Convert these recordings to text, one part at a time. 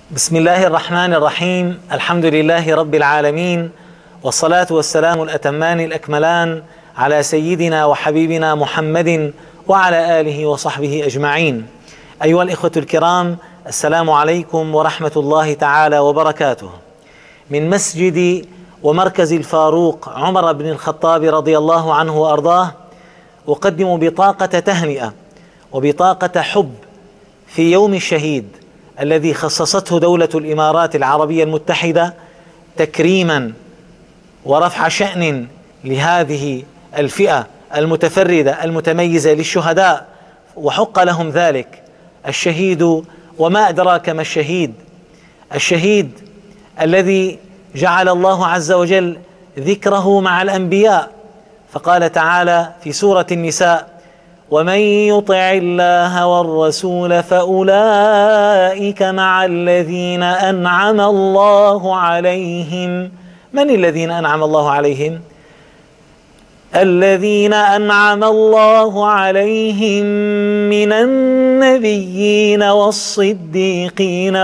بسم الله الرحمن الرحيم. الحمد لله رب العالمين، والصلاة والسلام الأتمان الأكملان على سيدنا وحبيبنا محمد وعلى آله وصحبه أجمعين. أيها الإخوة الكرام، السلام عليكم ورحمة الله تعالى وبركاته. من مسجد ومركز الفاروق عمر بن الخطاب رضي الله عنه وأرضاه أقدم بطاقة تهنئة وبطاقة حب في يوم الشهيد الذي خصصته دولة الإمارات العربية المتحدة تكريما ورفع شأن لهذه الفئة المتفردة المتميزة للشهداء، وحق لهم ذلك. الشهيد وما أدراك ما الشهيد؟ الشهيد الذي جعل الله عز وجل ذكره مع الأنبياء، فقال تعالى في سورة النساء: ومن يطع الله والرسول فأولئك مع الذين أنعم الله عليهم. من الذين أنعم الله عليهم؟ الذين أنعم الله عليهم من النبيين والصديقين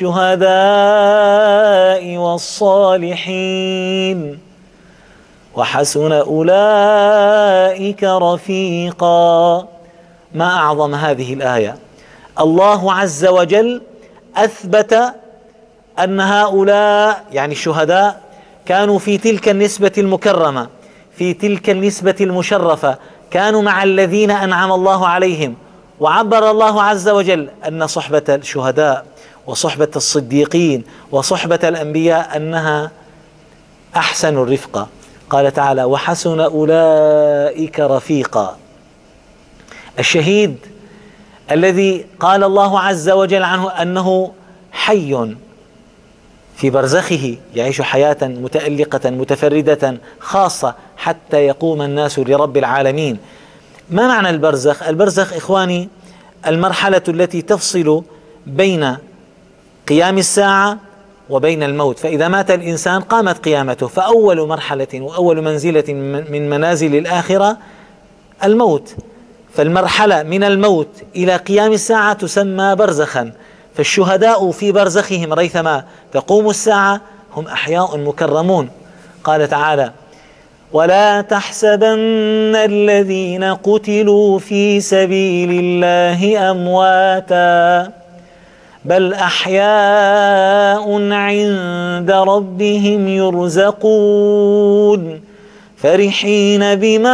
والشهداء والصالحين وحسن أولئك رفيقا. ما أعظم هذه الآية! الله عز وجل أثبت أن هؤلاء يعني الشهداء كانوا في تلك النسبة المكرمة، في تلك النسبة المشرفة، كانوا مع الذين أنعم الله عليهم. وعبر الله عز وجل أن صحبة الشهداء وصحبة الصديقين وصحبة الأنبياء أنها أحسن الرفقة. قال تعالى: وحسن أولئك رفيقا. الشهيد الذي قال الله عز وجل عنه أنه حي في برزخه، يعيش حياة متألقة متفردة خاصة حتى يقوم الناس لرب العالمين. ما معنى البرزخ؟ البرزخ إخواني المرحلة التي تفصل بين قيام الساعة وبين الموت. فإذا مات الإنسان قامت قيامته، فأول مرحلة وأول منزلة من منازل الآخرة الموت. فالمرحلة من الموت إلى قيام الساعة تسمى برزخا. فالشهداء في برزخهم ريثما تقوم الساعة هم أحياء مكرمون. قال تعالى: ولا تحسبن الذين قتلوا في سبيل الله أمواتا بل أحياء عند ربهم يرزقون فرحين بما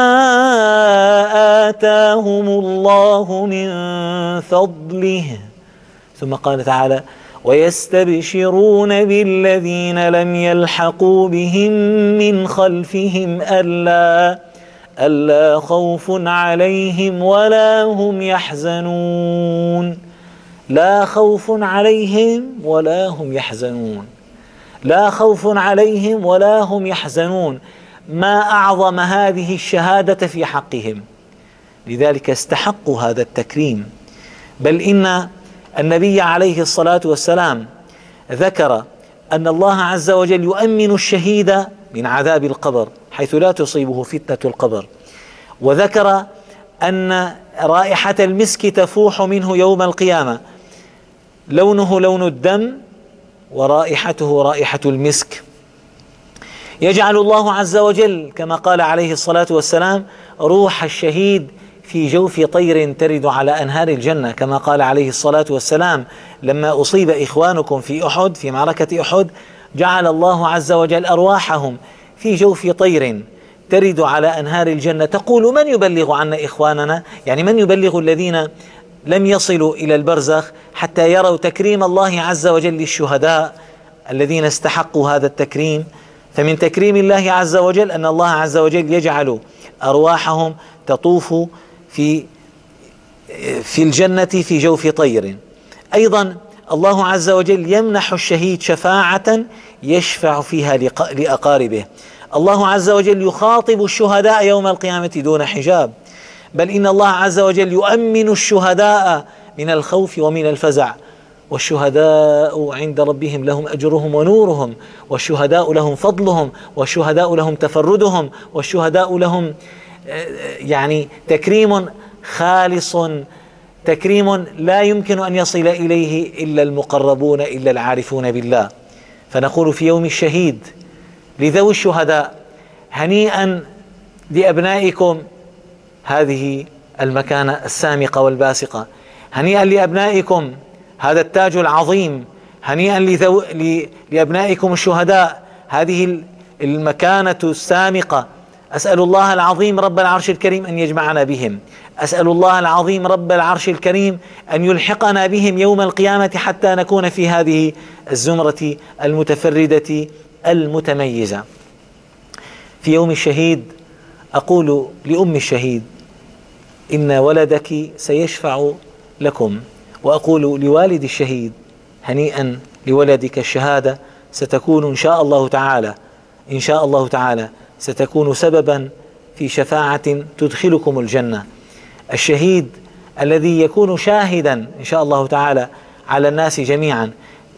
آتاهم الله من فضله. ثم قال تعالى: ويستبشرون بالذين لم يلحقوا بهم من خلفهم ألا خوف عليهم ولا هم يحزنون. لا خوف عليهم ولا هم يحزنون، لا خوف عليهم ولا هم يحزنون. ما أعظم هذه الشهادة في حقهم، لذلك استحقوا هذا التكريم. بل إن النبي عليه الصلاة والسلام ذكر أن الله عز وجل يؤمن الشهيد من عذاب القبر حيث لا تصيبه فتنة القبر، وذكر أن رائحة المسك تفوح منه يوم القيامة، لونه لون الدم ورائحته رائحة المسك. يجعل الله عز وجل كما قال عليه الصلاة والسلام روح الشهيد في جوف طير ترد على أنهار الجنة، كما قال عليه الصلاة والسلام: لما أصيب إخوانكم في أحد في معركة أحد جعل الله عز وجل أرواحهم في جوف طير ترد على أنهار الجنة تقول: من يبلغ عنا إخواننا؟ يعني من يبلغ الذين لم يصلوا إلى البرزخ حتى يروا تكريم الله عز وجل للشهداء الذين استحقوا هذا التكريم. فمن تكريم الله عز وجل أن الله عز وجل يجعل أرواحهم تطوف في الجنة في جوف طير. أيضا الله عز وجل يمنح الشهيد شفاعة يشفع فيها لأقاربه. الله عز وجل يخاطب الشهداء يوم القيامة دون حجاب. بل إن الله عز وجل يؤمن الشهداء من الخوف ومن الفزع. والشهداء عند ربهم لهم أجرهم ونورهم، والشهداء لهم فضلهم، والشهداء لهم تفردهم، والشهداء لهم يعني تكريم خالص تكريم لا يمكن أن يصل إليه إلا المقربون، إلا العارفون بالله. فنقول في يوم الشهيد لذوي الشهداء: هنيئا لأبنائكم هذه المكانة السامقة والباسقة، هنيئا لأبنائكم هذا التاج العظيم، هنيئا لأبنائكم الشهداء هذه المكانة السامقة. أسأل الله العظيم رب العرش الكريم أن يجمعنا بهم، أسأل الله العظيم رب العرش الكريم أن يلحقنا بهم يوم القيامة حتى نكون في هذه الزمرة المتفردة المتميزة. في يوم الشهيد أقول لأم الشهيد: إن ولدك سيشفع لكم. وأقول لوالد الشهيد: هنيئا لولدك الشهادة، ستكون إن شاء الله تعالى، إن شاء الله تعالى ستكون سببا في شفاعة تدخلكم الجنة. الشهيد الذي يكون شاهدا إن شاء الله تعالى على الناس جميعا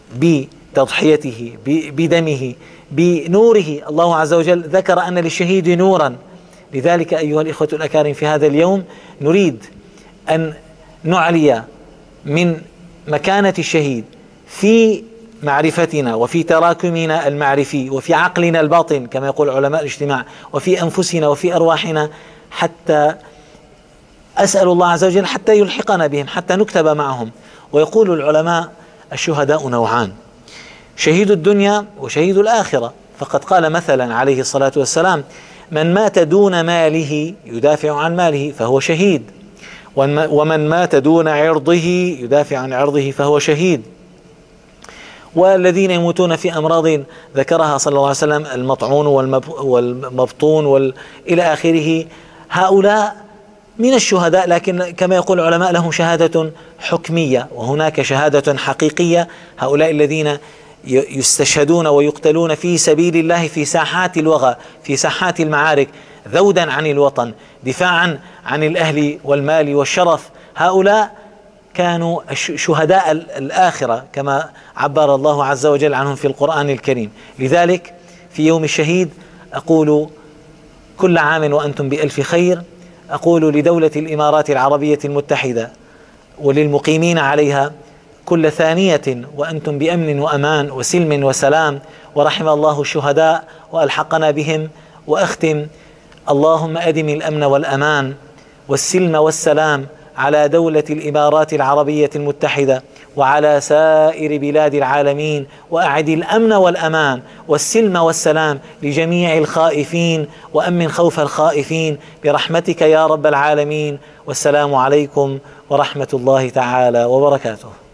بتضحيته، بدمه، بنوره. الله عز وجل ذكر أن للشهيد نورا. لذلك أيها الإخوة الأكارم في هذا اليوم نريد أن نعلي من مكانة الشهيد في معرفتنا وفي تراكمنا المعرفي وفي عقلنا الباطن كما يقول علماء الاجتماع، وفي أنفسنا وفي أرواحنا، حتى أسأل الله عز وجل حتى يلحقنا بهم، حتى نكتب معهم. ويقول العلماء: الشهداء نوعان: شهيد الدنيا وشهيد الآخرة. فقد قال مثلا عليه الصلاة والسلام: من مات دون ماله يدافع عن ماله فهو شهيد، ومن مات دون عرضه يدافع عن عرضه فهو شهيد. والذين يموتون في أمراض ذكرها صلى الله عليه وسلم: المطعون والمبطون إلى آخره، هؤلاء من الشهداء، لكن كما يقول العلماء لهم شهادة حكمية وهناك شهادة حقيقية. هؤلاء الذين يستشهدون ويقتلون في سبيل الله في ساحات الوغى، في ساحات المعارك، ذودا عن الوطن، دفاعا عن الأهل والمال والشرف، هؤلاء كانوا شهداء الآخرة كما عبر الله عز وجل عنهم في القرآن الكريم. لذلك في يوم الشهيد أقول: كل عام وأنتم بألف خير. أقول لدولة الإمارات العربية المتحدة وللمقيمين عليها: كل ثانية وأنتم بأمن وأمان وسلم وسلام، ورحم الله الشهداء وألحقنا بهم. وأختم: اللهم أدم الأمن والأمان والسلم والسلام على دولة الإمارات العربية المتحدة وعلى سائر بلاد العالمين، وأعد الأمن والأمان والسلم والسلام لجميع الخائفين، وأمن خوف الخائفين برحمتك يا رب العالمين. والسلام عليكم ورحمة الله تعالى وبركاته.